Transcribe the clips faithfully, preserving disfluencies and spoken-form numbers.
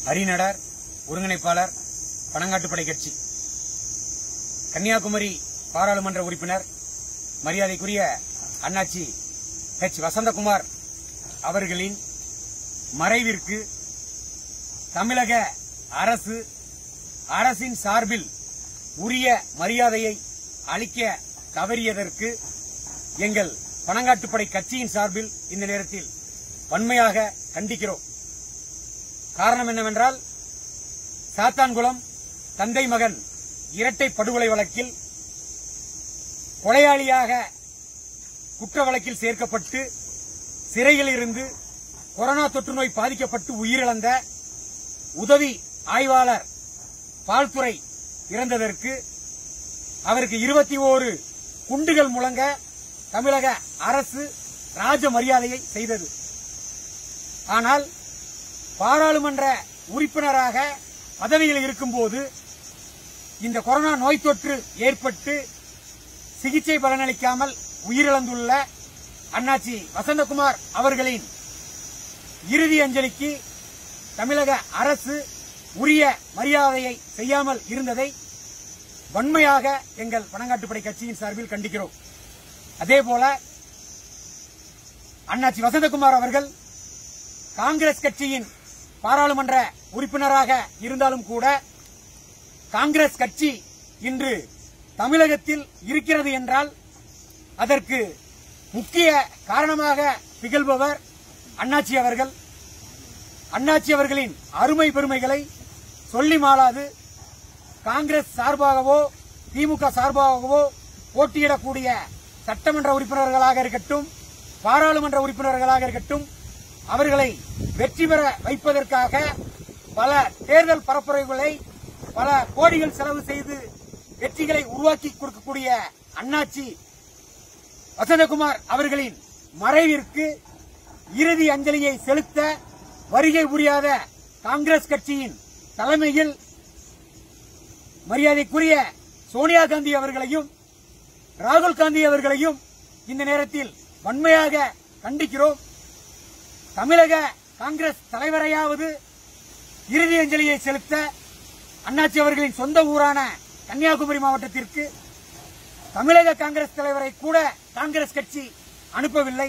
அறிஞர், ஒருங்கிணைப்பாளர், பனங்காட்டுப்படை கட்சி, கன்னியாகுமரி பாராளுமன்ற உறுப்பினர் மரியாதைக்குரிய அண்ணாச்சி எச் வசந்தகுமார் அவர்களின் மறைவிற்கு தமிழக அரசு அரசின் சார்பில் உரிய மரியாதையை அளிக்க தவறியதற்கு எங்கள் பனங்காட்டுப்படை கட்சியின் சார்பில் இந்த நேரத்தில் வன்மையாக கண்டிக்கிறோம். காரணம் என்னவென்றால், சாத்தான்குளம் தந்தை மகன் இரட்டை படுகொலை வழக்கில் கொலையாளியாக குற்ற வழக்கில் சேர்க்கப்பட்டு சிறையில் இருந்து கொரோனா தொற்று நோய் பாதிக்கப்பட்டு உயிரிழந்த உதவி ஆய்வாளர் பால்துறை இறந்ததற்கு அவருக்கு இருபத்தி ஓரு குண்டுகள் முழங்க தமிழக அரசு ராஜ மரியாதையை செய்தது. ஆனால் பாராளுமன்ற உறுப்பினராக பதவியில் இருக்கும்போது இந்த கொரோனா நோய் தொற்று ஏற்பட்டு சிகிச்சை பலனளிக்காமல் உயிரிழந்துள்ள அண்ணாச்சி வசந்தகுமார் அவர்களின் இறுதி அஞ்சலிக்கு தமிழக அரசு உரிய மரியாதையை செய்யாமல் இருந்ததை வன்மையாக எங்கள் பனங்காட்டுப்படை கட்சியின் சார்பில் கண்டிக்கிறோம். அதேபோல அண்ணாச்சி வசந்தகுமார் அவர்கள் காங்கிரஸ் கட்சியின் பாராளுமன்ற உறுப்பினராக இருந்தாலும் கூட காங்கிரஸ் கட்சி இன்று தமிழகத்தில் இருக்கிறது என்றால் அதற்கு முக்கிய காரணமாக திகழ்பவர் அண்ணாச்சி அவர்கள். அண்ணாச்சி அவர்களின் அருமை பெருமைகளை சொல்லி மாளாது காங்கிரஸ் சார்பாகவோ திமுக சார்பாகவோ போட்டியிடக்கூடிய சட்டமன்ற உறுப்பினர்களாக இருக்கட்டும், பாராளுமன்ற உறுப்பினர்களாக இருக்கட்டும், அவர்களை வெற்றி பெற வைப்பதற்காக பல தேர்தல் பரப்புரைகளை பல கோடிகள் செலவு செய்து வெற்றிகளை உருவாக்கி கொடுக்கக்கூடிய அண்ணாச்சி வசந்தகுமார் அவர்களின் மறைவிற்கு இறுதி அஞ்சலியை செலுத்த வருகை புரியாத காங்கிரஸ் கட்சியின் தலைமையில் மரியாதைக்குரிய சோனியா காந்தி அவர்களையும் ராகுல் காந்தி அவர்களையும் இந்த நேரத்தில் வன்மையாக கண்டிக்கிறோம். தமிழக காங்கிரஸ் தலைவரையாவது இறுதி அஞ்சலியை செலுத்த அண்ணாச்சி அவர்களின் சொந்த ஊரான கன்னியாகுமரி மாவட்டத்திற்கு தமிழக காங்கிரஸ் தலைவரை கூட காங்கிரஸ் கட்சி அனுப்பவில்லை.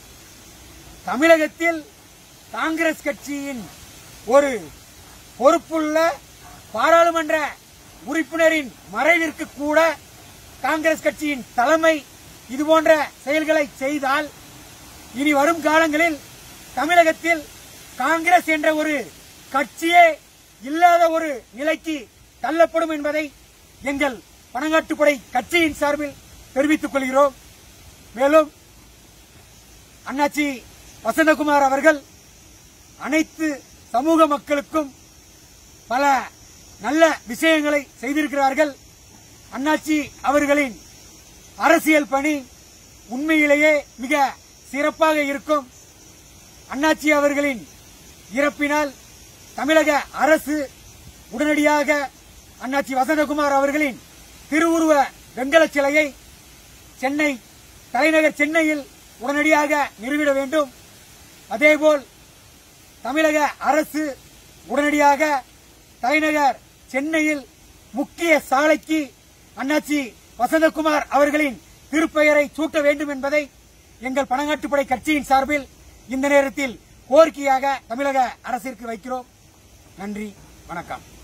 தமிழகத்தில் காங்கிரஸ் கட்சியின் ஒரு பொறுப்புள்ள பாராளுமன்ற உறுப்பினரின் மறைவிற்கு கூட காங்கிரஸ் கட்சியின் தலைமை இதுபோன்ற செயல்களை செய்தால் இனி வரும் காலங்களில் தமிழகத்தில் காங்கிரஸ் என்ற ஒரு கட்சியே இல்லாத ஒரு நிலைக்கு தள்ளப்படும் என்பதை எங்கள் பனங்காட்டுப்படை கட்சியின் சார்பில் தெரிவித்துக் கொள்கிறோம். மேலும் அண்ணாச்சி வசந்தகுமார் அவர்கள் அனைத்து சமூக மக்களுக்கும் பல நல்ல விஷயங்களை செய்திருக்கிறார்கள். அண்ணாச்சி அவர்களின் அரசியல் பணி உண்மையிலேயே மிக சிறப்பாக இருக்கும். அண்ணாச்சி அவர்களின் இறப்பினால் தமிழக அரசு உடனடியாக அண்ணாச்சி வசந்தகுமார் அவர்களின் திருவுருவ வெங்கல சிலையை சென்னை தலைநகர் சென்னையில் உடனடியாக நிறுவிட வேண்டும். அதேபோல் தமிழக அரசு உடனடியாக தலைநகர் சென்னையில் முக்கிய சாலைக்கு அண்ணாச்சி வசந்தகுமார் அவர்களின் திருப்பெயரை சூட்ட வேண்டும் என்பதை எங்கள் பனங்காட்டுப்படை கட்சியின் சார்பில் இந்த நேரத்தில் கோரிக்கையாக தமிழக அரசிற்கு வைக்கிறோம். நன்றி, வணக்கம்.